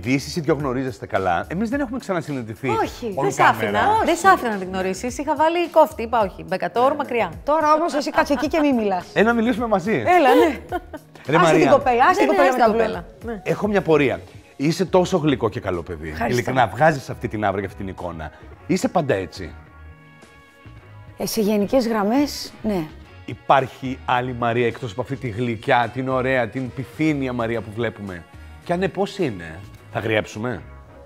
επειδή εσείς οι δυο γνωρίζεστε καλά, εμείς δεν έχουμε ξανασυναντηθεί. Όχι, on δεν σ' camera. άφηνα. Δεν σ' άφηνα να την γνωρίσεις. Είχα βάλει κόφτη. Είπα όχι. Μπεκατόρ μακριά. Τώρα όμως εσύ κάτσε εκεί και μη μιλάς. Να μιλήσουμε μαζί. Έλα, ναι. Ρε Άσε την Μαρία, κοπέλα, άσε την κοπέλα με τα βλέμματα. έχω μια πορεία. Είσαι τόσο γλυκό και καλό παιδί. Ειλικρινά, βγάζεις αυτή την άβρα και αυτή την εικόνα. Είσαι πάντα έτσι. Σε γενικές γραμμές, ναι. Υπάρχει άλλη Μαρία εκτός από αυτή τη γλυκιά, την ωραία, την πυθύνια Μαρία που βλέπουμε? Και αν ναι, πώς είναι? Θα αγριέψουμε?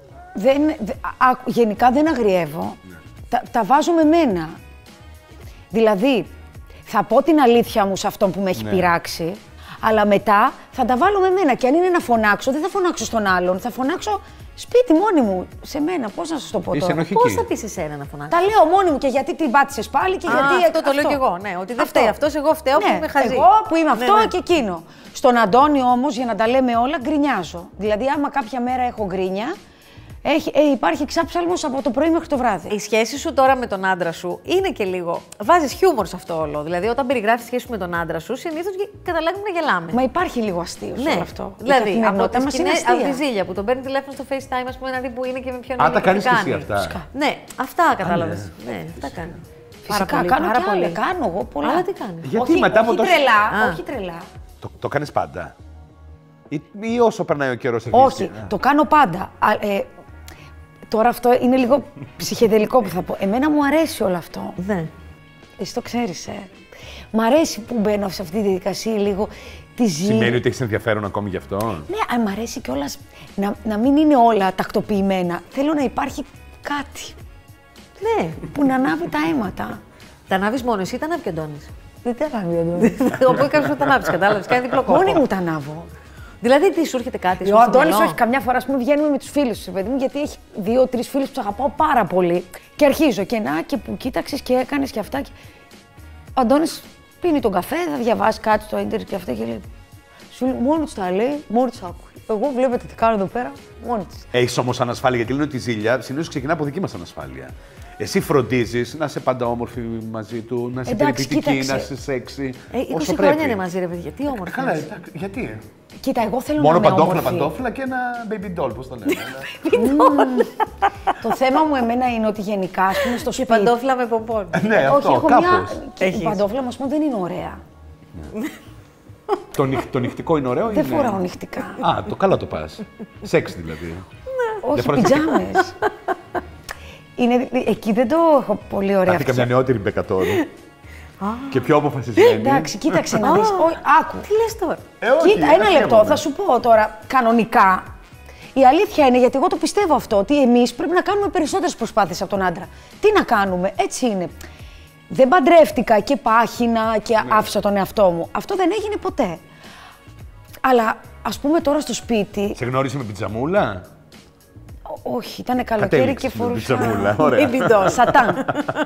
Γενικά δεν αγριεύω. Τα βάζω με μένα. Δηλαδή, θα πω την αλήθεια μου σε αυτόν που με έχει πειράξει, αλλά μετά θα τα βάλω με μένα. Και αν είναι να φωνάξω, δεν θα φωνάξω στον άλλον, θα φωνάξω σπίτι μόνη μου, σε μένα. Πώς να σας το πω τώρα? Πώς θα πεις εσένα να φωνάξεις? Τα λέω μόνη μου και γιατί την πάτησες πάλι και γιατί. Αυτό το λέω κι εγώ. Ναι, ότι δεν φταίει αυτός, εγώ φταίω που είμαι χαζή. Εγώ που είμαι αυτό και εκείνο. Στον Αντώνη όμως, για να τα λέμε όλα, γκρινιάζω. Δηλαδή, άμα κάποια μέρα έχω γκρίνια, υπάρχει ξάψαλμος από το πρωί μέχρι το βράδυ. Η σχέση σου τώρα με τον άντρα σου είναι και λίγο. Βάζεις χιούμορ σε αυτό όλο. Δηλαδή, όταν περιγράφεις σχέση σου με τον άντρα σου, συνήθως καταλήγουμε να γελάμε. Μα υπάρχει λίγο αστείο σε όλο αυτό. Δηλαδή, από τη Ζήλια που τον παίρνει τηλέφωνο στο FaceTime, ας πούμε, να δει που είναι και με ποιον είναι. Τα κάνεις και εσύ αυτά? Ναι, αυτά κατάλαβες. Ναι, αυτά κάνω. Φυσικά, κάνω εγώ πολλά. Αλλά τι κάνω? Γιατί μετά από τόσο. Όχι τρελά. Το κάνεις πάντα? Ή όσο περνάει ο καιρός? Όχι, το κάνω πάντα. Τώρα αυτό είναι λίγο ψυχεδελικό που θα πω. Εμένα μου αρέσει όλο αυτό. Ναι. Εσύ το ξέρεις, Μ' αρέσει που μπαίνω σε αυτή τη διαδικασία λίγο τη ζει. Σημαίνει ότι έχεις ενδιαφέρον ακόμη γι' αυτό? Ναι, μ' αρέσει κιόλας να μην είναι όλα τακτοποιημένα. Θέλω να υπάρχει κάτι. Ναι. Που να ανάβει τα αίματα. Τα ανάβεις μόνο εσύ ή τα ανάβει και ο Αντώνης? Δεν τα ανάβει ο Αντώνης. Οπότε κάποιος θα τα ανάβεις, κατάλαβες, κάνει διπλό κόπο. Μόνη μου τα ανάβω. Δηλαδή, τι σου έρχεται κάτι? Ο Αντώνης όχι, καμιά φορά ας πούμε, βγαίνουμε με τους φίλους του, παιδί μου, γιατί έχει 2-3 φίλους που τους αγαπάω πάρα πολύ. Και αρχίζω και να και που κοίταξες και έκανες και αυτά. Ο Αντώνης πίνει τον καφέ, θα διαβάσει κάτι στο ίντερνετ και αυτά και λέει. Σου λέει, μόνη της τα λέει, μόνη της άκουει. Εγώ βλέπετε τι κάνω εδώ πέρα, μόνη της. Έχεις όμως ανασφάλεια, γιατί λένε ότι η Ζήλια συνήθως ξεκινά από δική μας ανασφάλεια. Εσύ φροντίζεις να είσαι πάντα όμορφη μαζί του, να είσαι περιποιητική, να είσαι σεξι. 20 χρόνια είναι μαζί, ρε παιδιά. Τι όμορφη. Καλά, γιατί? Κοίτα, εγώ θέλω μόνο να είμαι παντόφλα και ένα baby doll, πώς το λένε. Το θέμα μου εμένα είναι ότι γενικά, ας πούμε, στο σπίτι. Και παντόφλα με πομπόν. Ναι, αυτό, κάπως. Η παντόφλα μου, ας πούμε, δεν είναι ωραία. Το νυχτικό είναι ωραίο? Δεν φοράω νυχτικά. Α, το καλά το πας. Σεξ δηλαδή. Όχι, πιτζάμες. Εκεί δεν το έχω πολύ ωραία. Θα καμιά νεότερη Μπεκατόρ. Και πιο αποφασισμένη. Εντάξει, κοίταξε να δεις. Άκου. Τι λες τώρα? Κοίτα, ένα λεπτό, θα σου πω τώρα κανονικά. Η αλήθεια είναι, γιατί εγώ το πιστεύω αυτό, ότι εμείς πρέπει να κάνουμε περισσότερες προσπάθειες από τον άντρα. Τι να κάνουμε, έτσι είναι. Δεν παντρεύτηκα και πάχυνα και άφησα τον εαυτό μου. Αυτό δεν έγινε ποτέ. Αλλά ας πούμε τώρα στο σπίτι. Σε γνώρισε με πιτζαμούλα? Όχι, ήταν καλοκαίρι και φορούσα. Πιτζαμούλα, ωραία. Μπιμπιντό, σατάν.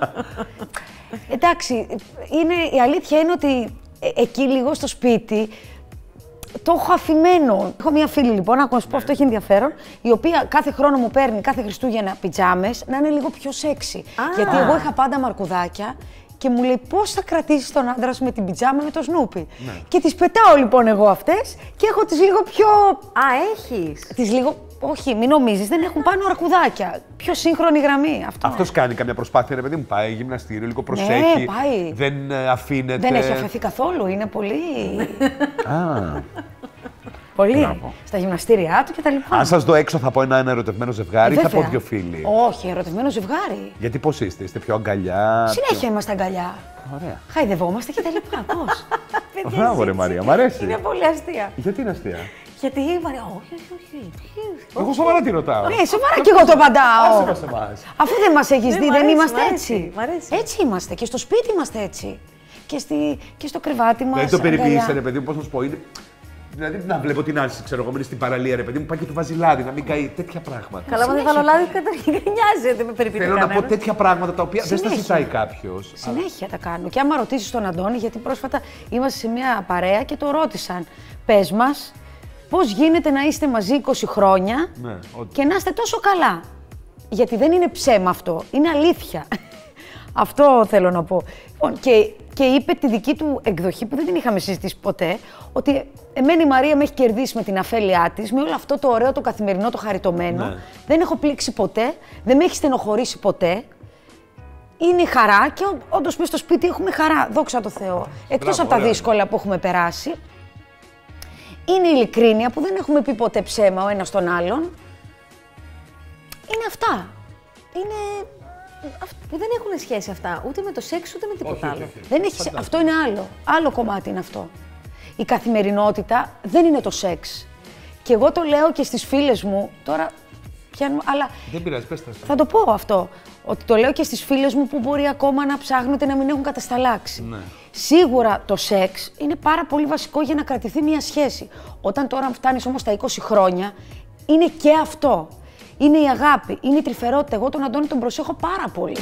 Εντάξει, η αλήθεια είναι ότι εκεί λίγο στο σπίτι το έχω αφημένο. Έχω μια φίλη λοιπόν, να σου πω αυτό έχει ενδιαφέρον, η οποία κάθε χρόνο μου παίρνει κάθε Χριστούγεννα πιτζάμες να είναι λίγο πιο σεξι. Γιατί εγώ είχα πάντα μαρκουδάκια και μου λέει πώς θα κρατήσεις τον άντρα σου με την πιτζάμα με το Σνούπι. Ναι. Και τις πετάω λοιπόν εγώ αυτές και έχω τις λίγο πιο. Έχεις. Τις λίγο. Όχι, μην νομίζεις, δεν έχουν πάνω αρκουδάκια. Πιο σύγχρονη γραμμή. Αυτός κάνει καμιά προσπάθεια, ρε παιδί μου, πάει γυμναστήριο, λίγο προσέχει. Ναι, πάει. Δεν αφήνεται. Δεν έχει αφαιθεί καθόλου, είναι πολύ. Α. Πολύ. Μπράβο. Στα γυμναστήριά του κτλ. Αν σας δω έξω, θα πω ένα ερωτευμένο ζευγάρι ή θα πω δύο φίλοι? Όχι, ερωτευμένο ζευγάρι. Γιατί πώς είστε πιο αγκαλιά? Συνέχεια είμαστε αγκαλιά. Ωραία. Χαϊδευόμαστε κτλ. Πώς. Μπράβο, ρε Μαρία, μ' αρέσει. Είναι πολύ αστεία. Γιατί είναι αστεία? Γιατί η Μαρία, όχι. Εγώ σοβαρά τη ρωτάω. Ναι, σοβαρά κι εγώ το απαντάω. Άσε μας εμάς. Αφού δεν μας έχεις δει, δεν είμαστε έτσι. Μ' αρέσει. Έτσι είμαστε και στο σπίτι είμαστε έτσι. Και στο κρεβάτι μας. Δεν το περιποίησε, ρε παιδί μου, πώς να σου πω. Δηλαδή να βλέπω την Άλση, ξέρω εγώ, στην παραλία, ρε παιδί μου, πάει και του βάζει λάδι, να μην καεί τέτοια πράγματα. Καλά, μα δεν βάλω λάδι, καταρχήν νοιάζει, δεν με περιποιεί. Θέλω να πω τέτοια πράγματα τα οποία δεν στα ζητάει κάποιος. Συνέχεια τα κάνω. Και άμα ρωτήσεις τον Αντώνη, γιατί πρόσφατα είμαστε σε μια παρέα και το ρώτησαν, πες μας, πώς γίνεται να είστε μαζί 20 χρόνια και να είστε τόσο καλά. Γιατί δεν είναι ψέμα αυτό, είναι αλήθεια. Αυτό θέλω να πω. Λοιπόν, και είπε τη δική του εκδοχή που δεν την είχαμε συζητήσει ποτέ, ότι εμένα η Μαρία με έχει κερδίσει με την αφέλειά της, με όλο αυτό το ωραίο, το καθημερινό, το χαριτωμένο. Ναι. Δεν έχω πλήξει ποτέ, δεν με έχει στενοχωρήσει ποτέ. Είναι η χαρά και όντως μέσα στο σπίτι έχουμε χαρά, δόξα τω Θεώ. Εκτός από τα δύσκολα που έχουμε περάσει. Είναι η ειλικρίνεια που δεν έχουμε πει ποτέ ψέμα ο ένας τον άλλον. Είναι αυτά. Είναι... Δεν έχουν σχέση αυτά ούτε με το σεξ ούτε με τίποτα άλλο. Δεν έχει... Αυτό είναι άλλο. Άλλο κομμάτι είναι αυτό. Η καθημερινότητα δεν είναι το σεξ. Και εγώ το λέω και στις φίλες μου, τώρα πιάνουμε, αλλά... Δεν πειράζει, πες τα. Θα το πω αυτό, ότι το λέω και στις φίλες μου που μπορεί ακόμα να ψάχνονται να μην έχουν κατασταλάξει. Ναι. Σίγουρα το σεξ είναι πάρα πολύ βασικό για να κρατηθεί μια σχέση. Όταν τώρα φτάνεις όμως στα 20 χρόνια, είναι και αυτό. Είναι η αγάπη, είναι η τρυφερότητα. Εγώ τον Αντώνη τον προσέχω πάρα πολύ.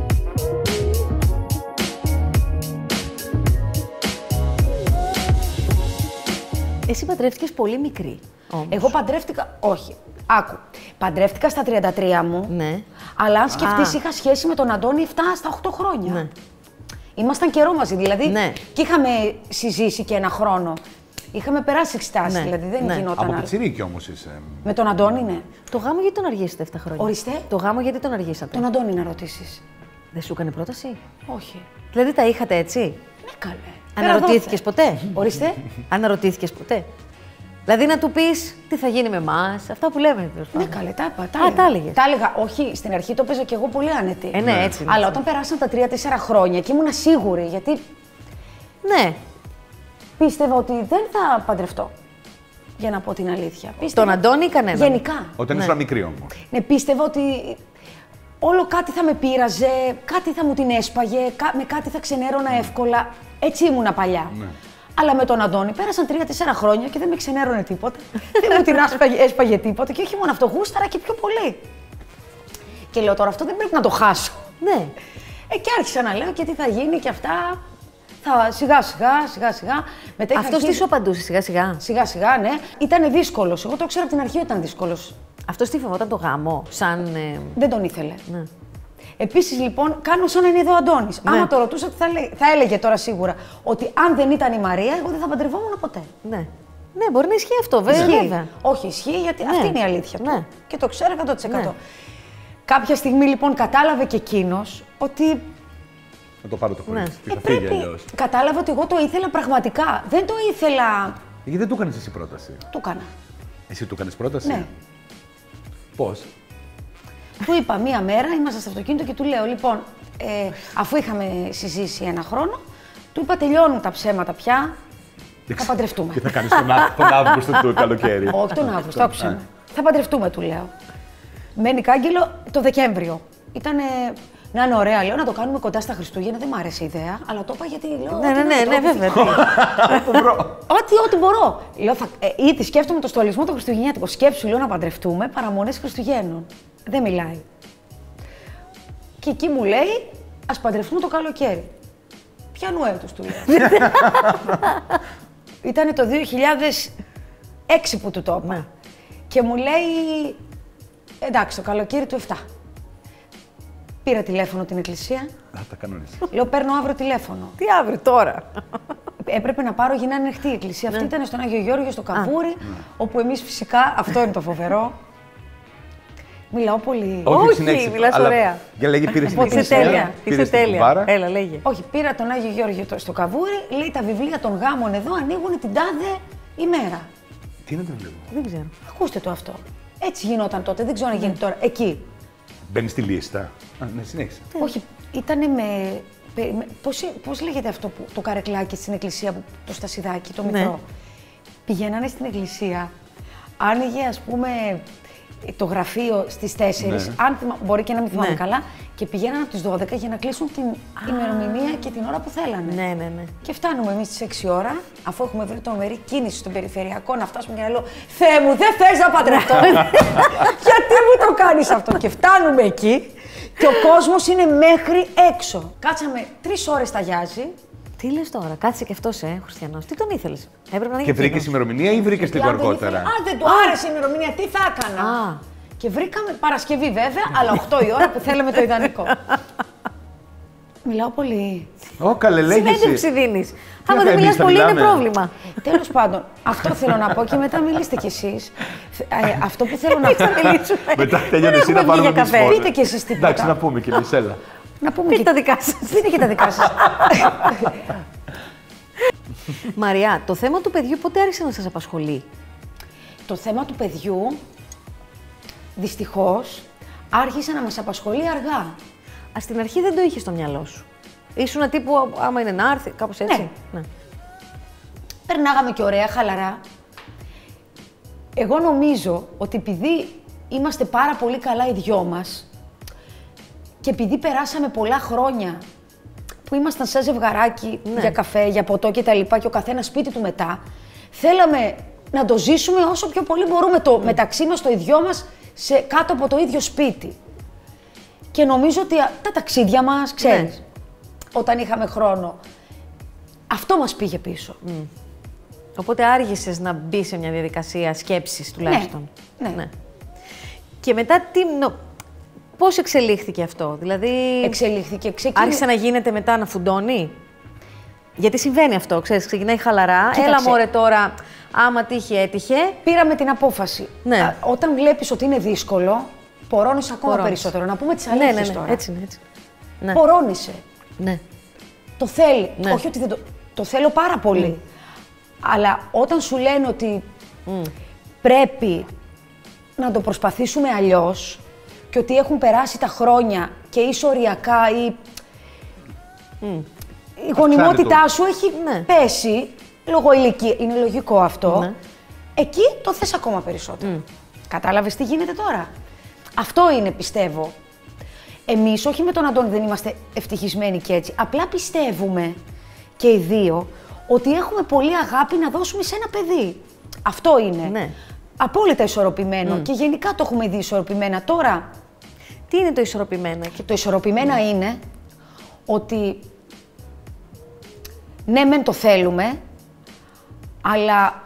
Εσύ παντρεύτηκες πολύ μικρή. Όμως. Εγώ παντρεύτηκα, όχι, άκου. Παντρεύτηκα στα 33 μου, ναι. Αλλά αν σκεφτείς είχα σχέση με τον Αντώνη 7 στα 8 χρόνια. Ναι. Ήμασταν καιρό μαζί, δηλαδή, ναι. Και είχαμε συζήσει και ένα χρόνο. Είχαμε περάσει εξετάσεις, ναι. Δηλαδή δεν γινόταν. Από πιτσιρίκι όμως είσαι. Με τον Αντώνη, ναι. Το γάμο γιατί τον αργήσατε 7 χρόνια? Ορίστε. Το γάμο γιατί τον αργήσατε? Τον Αντώνη να ρωτήσεις. Δεν σου έκανε πρόταση? Όχι. Δηλαδή τα είχατε έτσι? Ναι, καλέ. Αναρωτήθηκες ποτέ? Ορίστε. Αναρωτήθηκες ποτέ? Δηλαδή να του πεις τι θα γίνει με εμάς, αυτά που λέμε. Ναι, καλέ, τα είπα. Τα έλεγες. Τα έλεγα. Όχι, στην αρχή το έπαιζα κι εγώ πολύ άνετη. Ναι, έτσι. Αλλά όταν περάσαν τα 3-4 χρόνια και ήμουν σίγουρη, γιατί. Ναι. Πίστευα ότι δεν θα παντρευτώ. Για να πω την αλήθεια. Τον Αντώνη ή κανέναν? Γενικά. Όταν ήσουν μικρή όμως. Ναι, πίστευα ότι όλο κάτι θα με πείραζε, κάτι θα μου την έσπαγε, με κάτι θα ξενέρωνα εύκολα. Έτσι ήμουνα παλιά. Ναι. Αλλά με τον Αντώνη πέρασαν 3-4 χρόνια και δεν με ξενέρωνε τίποτα. Δεν μου την έσπαγε τίποτα. Και όχι μόνο αυτό, γούσταρα και πιο πολύ. Και λέω τώρα αυτό δεν πρέπει να το χάσω. Ναι. Και άρχισα να λέω και τι θα γίνει και αυτά. Σιγά σιγά. Αυτός τι σου απαντούσε σιγά σιγά, ναι. Ήτανε δύσκολος. Εγώ το ξέρω από την αρχή ότι ήταν δύσκολος. Αυτός τι φοβόταν το γάμο, σαν. Δεν τον ήθελε. Ναι. Επίσης λοιπόν, κάνω σαν να είναι εδώ ο Αντώνης. Ναι. Άμα το ρωτούσα, θα έλεγε τώρα σίγουρα ότι αν δεν ήταν η Μαρία, εγώ δεν θα παντρευόμουν ποτέ. Ναι. Ναι, μπορεί να ισχύει αυτό, βέβαια. Όχι, ισχύει γιατί αυτή είναι η αλήθεια του. Ναι. Και το ξέρω 100%. Ναι. Κάποια στιγμή λοιπόν κατάλαβε και εκείνος ότι. Να το πάρω το χωρίς. Θα φύγει αλλιώς. Κατάλαβα ότι εγώ το ήθελα πραγματικά. Δεν το ήθελα. Γιατί δεν του έκανες εσύ πρόταση? Του έκανα. Εσύ του έκανες πρόταση? Ναι. Πώς? Του είπα μία μέρα, ήμασταν στο αυτοκίνητο και του λέω: λοιπόν, αφού είχαμε συζήσει ένα χρόνο, του είπα: τελειώνουν τα ψέματα πια. Θα παντρευτούμε. Τι θα κάνεις τον Αύγουστο του καλοκαίρι? Όχι, τον Αύγουστο, άκουσε με. Θα παντρευτούμε, του λέω. Μένει κάγκελο το Δεκέμβριο. Ήτανε. Να είναι ωραία, λέω, να το κάνουμε κοντά στα Χριστούγεννα. Δεν μ' άρεσε η ιδέα, αλλά το είπα γιατί λέω. Ναι, βέβαια. Ό,τι μπορώ. Λέω, ήδη σκέφτομαι το στολισμό το χριστουγεννιάτικο. Σκέψου, λέω, να παντρευτούμε παραμονές Χριστουγέννων. Δεν μιλάει. Και εκεί μου λέει, ας παντρευτούμε το καλοκαίρι. Ποιανού έτους, του λέω. Ήτανε το 2006 που του το είπα. Ναι. Και μου λέει, εντάξει, το καλοκαίρι του 7. Πήρα τηλέφωνο την εκκλησία. Τα κανονίσεις. Λέω, παίρνω αύριο τηλέφωνο. Τι αύριο, τώρα? Έπρεπε να πάρω για να είναι ανοιχτή η εκκλησία. Αυτή ήταν στον Άγιο Γιώργιο, στο Καβούρι, όπου εμείς φυσικά, αυτό είναι το φοβερό. Μιλάω πολύ. Όχι, μιλάς ωραία. Για λέγε, πήρες την εκκλησία. Είσαι τέλεια. Έλα, λέγε. Όχι, πήρα τον Άγιο Γιώργιο στο Καβούρι, λέει τα βιβλία των γάμων εδώ ανοίγουν την τάδε ημέρα. Τι είναι το βιβλίο? Δεν ξέρω. Ακούστε το αυτό. Έτσι γινόταν τότε, δεν ξέρω να γίνει τώρα. Εκεί. Μπαίνει στη λίστα. Ναι, συνέχισε. Όχι, ήτανε με. Πώς λέγεται αυτό το καρεκλάκι στην εκκλησία, το στασιδάκι, το μικρό. Πηγαίνανε στην εκκλησία, άνοιγε ας πούμε το γραφείο στις 4, αν μπορεί και να μην θυμάμαι καλά, και πηγαίνανε από τις 12 για να κλείσουν την ημερομηνία και την ώρα που θέλανε. Ναι. Και φτάνουμε εμείς στις 6 ώρα, αφού έχουμε βρει τρομερή κίνηση στον περιφερειακό, να φτάσουμε και να λέω «Θεέ μου, δεν θες να παντρευτώ! Γιατί μου το κάνεις αυτό?» Και φτάνουμε εκεί και ο κόσμος είναι μέχρι έξω. Κάτσαμε 3 ώρες στα Γιάζι. Τι λες τώρα, κάτσε και αυτός, Χριστιανός. Τι τον ήθελες? Έπρεπε να και βρήκες ημερομηνία ή βρήκες λίγο αργότερα? Δεν του άρεσε η ημερομηνία, τι θα έκανα. Και βρήκαμε Παρασκευή βέβαια, αλλά 8 η ώρα που θέλαμε το ιδανικό. Μιλάω πολύ. Ω, καλέ, λέγεσαι. Συνέντευξη δίνεις. Άμα δεν μιλάς πολύ είναι πρόβλημα. Τέλος πάντων, αυτό θέλω να πω και μετά μιλήστε κι εσείς. Αυτό που θέλω να πω. Μετά τελειώνει εσύ να πάρουμε τις φόρες. Πείτε κι εσείς τίποτα. Εντάξει, να πούμε κι εμείς, έλα. Πείτε τα δικά σας. Πείτε και τα δικά σας. Μαριά, το θέμα του παιδιού πότε άρχισε να σας απασχολεί? Το θέμα του παιδιού, δυστυχώς, άρχισε να μας απασχολεί αργά. Στην αρχή δεν το είχε στο μυαλό σου. Ήσουνα τύπου, άμα είναι να έρθει, κάπως έτσι. Ναι. Περνάγαμε και ωραία, χαλαρά. Εγώ νομίζω ότι επειδή είμαστε πάρα πολύ καλά οι δυο μας και επειδή περάσαμε πολλά χρόνια που ήμασταν σαν ζευγαράκι για καφέ, για ποτό κτλ. Και ο καθένας σπίτι του μετά, θέλαμε να το ζήσουμε όσο πιο πολύ μπορούμε το μεταξύ μας, το ιδιό μας, κάτω από το ίδιο σπίτι. Και νομίζω ότι τα ταξίδια μας, ξέρεις, όταν είχαμε χρόνο, αυτό μας πήγε πίσω. Οπότε άργησες να μπει σε μια διαδικασία σκέψης τουλάχιστον. Ναι. Και μετά πώς εξελίχθηκε αυτό, δηλαδή άρχισε να γίνεται μετά να φουντώνει? Γιατί συμβαίνει αυτό, ξέρεις, ξεκινάει χαλαρά, έλα μωρέ τώρα, άμα τύχε έτυχε. Πήραμε την απόφαση. Ναι. Όταν βλέπεις ότι είναι δύσκολο, πορώνεις ακόμα περισσότερο. Να πούμε τις αλήθειες τώρα. Έτσι είναι, έτσι. Ναι. Πορώνησε. Ναι. Το θέλει. Ναι. Όχι ότι δεν το θέλω πάρα πολύ. Αλλά όταν σου λένε ότι πρέπει να το προσπαθήσουμε αλλιώς και ότι έχουν περάσει τα χρόνια και είσαι οριακά ή η γονιμότητά σου έχει πέσει λόγω ηλικία, είναι λογικό αυτό, εκεί το θες ακόμα περισσότερο. Κατάλαβες τι γίνεται τώρα? Αυτό είναι, πιστεύω. Εμείς, όχι με τον Αντώνη, δεν είμαστε ευτυχισμένοι και έτσι. Απλά πιστεύουμε και οι δύο ότι έχουμε πολύ αγάπη να δώσουμε σε ένα παιδί. Αυτό είναι. Ναι. Απόλυτα ισορροπημένο και γενικά το έχουμε δει ισορροπημένα. Τώρα, τι είναι το ισορροπημένα? Το ισορροπημένα είναι ότι ναι, μεν το θέλουμε, αλλά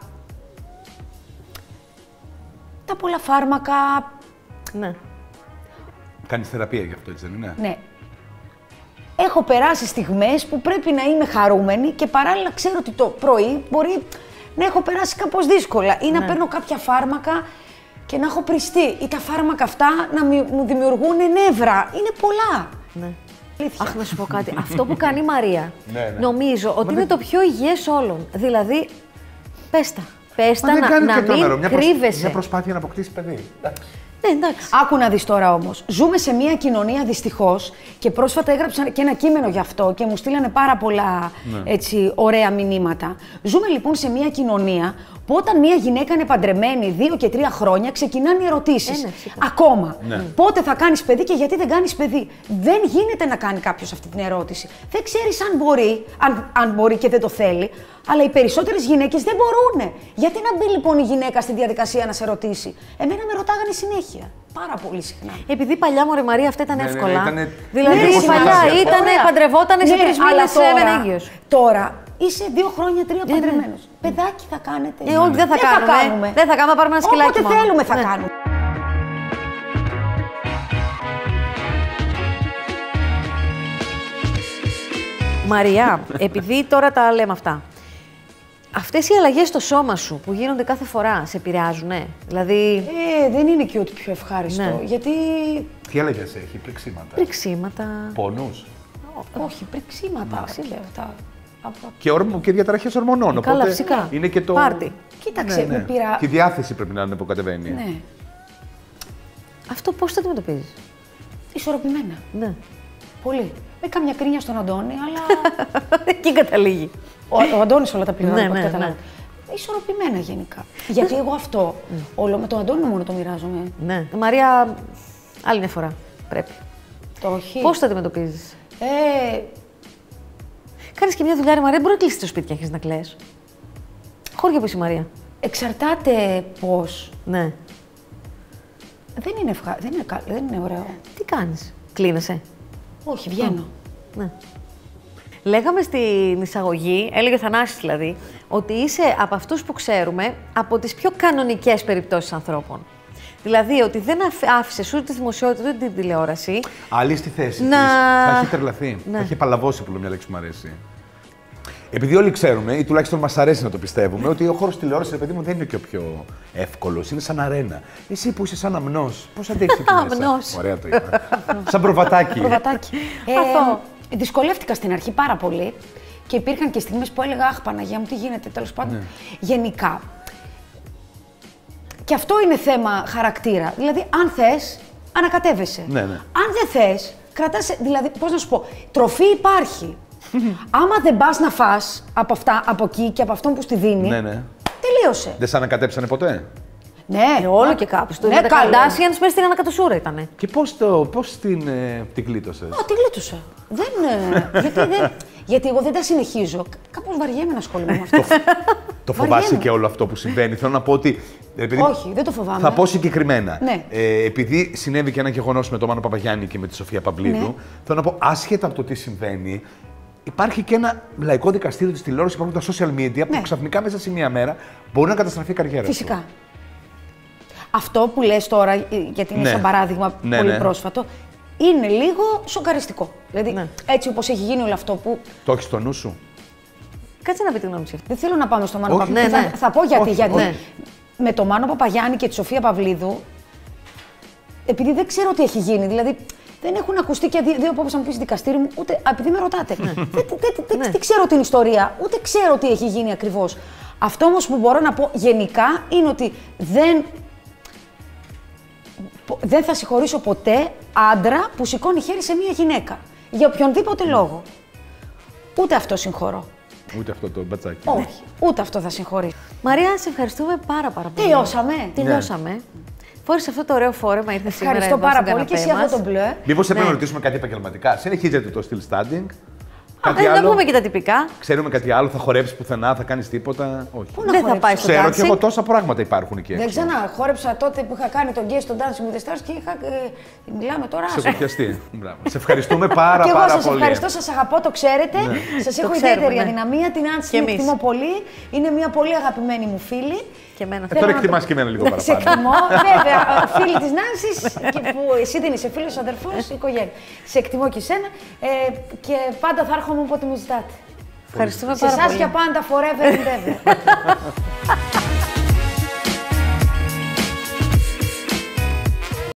τα πολλά φάρμακα... Ναι. Κάνεις θεραπεία γι' αυτό, έτσι δεν είναι? Ναι. Έχω περάσει στιγμές που πρέπει να είμαι χαρούμενη και παράλληλα ξέρω ότι το πρωί μπορεί να έχω περάσει κάπως δύσκολα ή να παίρνω κάποια φάρμακα και να έχω πριστεί ή τα φάρμακα αυτά να μου δημιουργούν νεύρα. Είναι πολλά. Ναι. Αχ, να σου πω κάτι. Αυτό που κάνει η Μαρία, νομίζω ότι είναι το πιο υγιές όλων. Δηλαδή, πες τα να μην κρύβεσαι. Μια προσπάθεια να αποκτήσει παιδί. Ναι, εντάξει. Άκου να δεις τώρα όμως. Ζούμε σε μια κοινωνία δυστυχώς και πρόσφατα έγραψα και ένα κείμενο γι' αυτό και μου στείλανε πάρα πολλά έτσι, ωραία μηνύματα. Ζούμε λοιπόν σε μια κοινωνία που όταν μια γυναίκα είναι παντρεμένη 2 και 3 χρόνια ξεκινάνε οι ερωτήσεις. Ακόμα. Πότε θα κάνεις παιδί και γιατί δεν κάνεις παιδί? Δεν γίνεται να κάνει κάποιος αυτή την ερώτηση. Δεν ξέρεις αν μπορεί και δεν το θέλει. Αλλά οι περισσότερες γυναίκες δεν μπορούνε. Γιατί να μπει λοιπόν η γυναίκα στη διαδικασία να σε ρωτήσει? Εμένα με ρωτάγανε συνέχεια. Πάρα πολύ συχνά. Επειδή παλιά, μωρέ Μαρία, αυτά ήταν εύκολα. Δηλαδή παλιά παντρευότανε σε 3 μήνες έμενε έγκυος. Τώρα είσαι 2 χρόνια, 3 παντρεμένος. Παιδάκι θα κάνετε? Όχι, δεν θα κάνουμε. Δεν θα κάνουμε, πάρουμε ένα σκυλάκι. Όποτε θέλουμε θα κάνουμε. Μαριά, επειδή τώρα τα λέμε αυτά, αυτές οι αλλαγές στο σώμα σου που γίνονται κάθε φορά σε επηρεάζουνε? Δηλαδή... δεν είναι και ό,τι πιο ευχάριστο, γιατί... Τι αλλαγές έχει, πριξίματα? Πόνους? Όχι, πριξίματα, αυτά. Και διαταραχές ορμονών, καλά, οπότε φυσικά. Είναι και το... Πάρτι. Κοίταξε, μου πήρα... Και η διάθεση πρέπει να είναι που κατεβαίνει. Ναι. Αυτό πώς το αντιμετωπίζεις? Ισορροπημένα. Ναι. Πολύ. Με καμιά κρίνια στον Αντώνη, αλλά... Εκεί καταλήγει. Ο Αντώνης όλα τα πληρώνει. Ναι. Ισορροπημένα γενικά. Γιατί εγώ αυτό, όλο με τον Αντώνη μόνο το μοιράζομαι. Ναι. Μαρία, άλλη μια φορά πρέπει. Το όχι. Πώς το αντιμετωπίζεις? Κάνεις και μια δουλειά, ρε Μαρία, μπορεί να κλείσεις το σπίτι και αρχίσεις να κλαις. Χώρια που είσαι, Μαρία. Εξαρτάται πώς. Ναι. Δεν είναι ωραίο. Τι κάνεις? Κλείνεσαι? Όχι, βγαίνω. Ναι. Λέγαμε στην εισαγωγή, έλεγε ο Θανάσης δηλαδή, ότι είσαι από αυτούς που ξέρουμε από τις πιο κανονικές περιπτώσεις ανθρώπων. Δηλαδή ότι δεν άφησες ούτε τη δημοσιότητα ούτε την τηλεόραση. Άλλη στη θέση της, θα έχει τρελαθεί. Θα έχει παλαβόσιπλο, μια λέξη που μου αρέσει. Επειδή όλοι ξέρουμε, ή τουλάχιστον μας αρέσει να το πιστεύουμε, ότι ο χώρος τηλεόρασης, ρε παιδί μου, δεν είναι και ο πιο εύκολος. Είναι σαν αρένα. Εσύ που είσαι σαν αμνός, πώς αντέχεις εκεί μέσα? Αμνός. Ωραία το είπα. Σαν προβατάκι. Δυσκολεύτηκα στην αρχή πάρα πολύ και υπήρχαν και στιγμές που έλεγα «Αχ, Παναγία μου, τι γίνεται?» Τέλος πάντων. Ναι. Γενικά. Και αυτό είναι θέμα χαρακτήρα. Δηλαδή, αν θες, ανακατεύεσαι. Ναι. Αν δεν θες, κρατάς. Δηλαδή, πώς να σου πω, τροφή υπάρχει. Άμα δεν πας να φας από αυτά, από εκεί και από αυτόν που στη δίνει, τελείωσε. Δεν σε ανακατέψανε ποτέ? Ναι, όλο και κάπου. Ναι, τα Kardashians πες την ανακατοσούρα ήτανε. Και πώς την κλείτωσες? Την κλείτωσα. Γιατί εγώ δεν τα συνεχίζω. Κάπως βαριέμαι να ασχολούμαι με αυτό. Το φοβάσαι και όλο αυτό που συμβαίνει? Θέλω να πω ότι. Όχι, δεν το φοβάμαι. Θα πω συγκεκριμένα. Ναι. Επειδή συνέβη και ένα γεγονός με τον Μάνο Παπαγιάννη και με τη Σοφία Παυλίδου, ναι, θέλω να πω, άσχετα από το τι συμβαίνει, υπάρχει και ένα λαϊκό δικαστήριο της τηλεόρασης, υπάρχουν τα social media, που ξαφνικά μέσα σε μία μέρα μπορεί να καταστραφεί η καριέρα σου. Φυσικά. Αυτό που λες τώρα, γιατί είναι σαν παράδειγμα πολύ πρόσφατο, είναι λίγο σοκαριστικό. Δηλαδή, έτσι όπως έχει γίνει όλο αυτό που. Το έχεις στο νου σου? Κάτσε να πει τη γνώμη σου. Δεν θέλω να πάμε στο Μάνο Παπαγιάννη. Θα πω γιατί. Με τον Μάνο Παπαγιάννη και τη Σοφία Παυλίδου, επειδή δεν ξέρω τι έχει γίνει, δηλαδή δεν έχουν ακουστεί και δύο που να μου πεις δικαστήριο μου, ούτε επειδή με ρωτάτε. Δεν ξέρω την ιστορία, ούτε ξέρω τι έχει γίνει ακριβώς. Αυτό όμως που μπορώ να πω γενικά είναι ότι δεν θα συγχωρήσω ποτέ άντρα που σηκώνει χέρι σε μία γυναίκα. Για οποιονδήποτε λόγο. Ούτε αυτό συγχωρώ. Ούτε αυτό το μπατσάκι. Όχι, ούτε αυτό θα συγχωρήσω. Μαρία, σε ευχαριστούμε πάρα πολύ. Τελειώσαμε. Φόρησε αυτό το ωραίο φόρεμα, ήρθε σήμερα. Ευχαριστώ πάρα πολύ και εσύ αυτό το μπλε. Μήπως έπρεπε να ρωτήσουμε κάτι επαγγελματικά? Συνεχίζεται το still standing? Να πούμε και τα τυπικά. Ξέρουμε κάτι άλλο, θα χορέψεις πουθενά, θα κάνεις τίποτα? Όχι. Δεν θα πάει στο dancing. Ξέρω και εγώ τόσα πράγματα υπάρχουν εκεί έξω. Δεν χόρεψα τότε που είχα κάνει τον guest στο Dancing with the Stars και είχα. Μιλάμε τώρα. Σε κοπιαστεί. Σε ευχαριστούμε πάρα πολύ. Και εγώ σας ευχαριστώ, σας αγαπώ, το ξέρετε. Σας έχω ιδιαίτερη αδυναμία. Την Άνση την εκτιμώ πολύ. Είναι μια πολύ αγαπημένη μου φίλη. Τώρα εκτιμάς και εμένα λίγο παραπάνω. Σε εκτιμώ, βέβαια. Φίλη της Νάνσης, που εσύ δεν είσαι φίλος, αδερφός, οικογένεια. Σε εκτιμώ και εσένα και πάντα θα έρχομαι όποτε με ζητάτε. Ευχαριστούμε πάρα πολύ. Σε εσάς για πάντα, forever and ever.